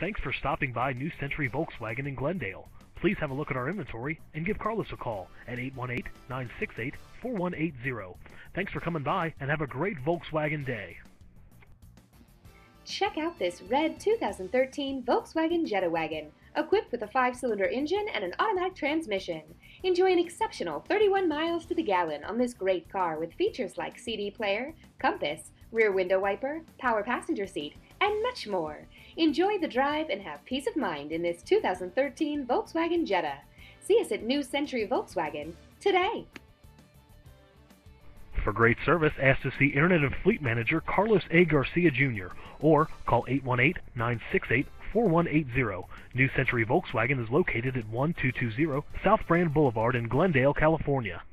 Thanks for stopping by New Century Volkswagen in Glendale. Please have a look at our inventory and give Carlos a call at 818-968-4180. Thanks for coming by and have a great Volkswagen day. Check out this red 2013 Volkswagen Jetta wagon, equipped with a 5-cylinder engine and an automatic transmission. Enjoy an exceptional 31 miles to the gallon on this great car with features like CD player, compass, rear window wiper, power passenger seat, and much more. Enjoy the drive and have peace of mind in this 2013 Volkswagen Jetta. See us at New Century Volkswagen today. For great service, ask to see Internet and Fleet Manager Carlos A. Garcia Jr. or call 818-968-4180. New Century Volkswagen is located at 1220 South Brand Boulevard in Glendale, California.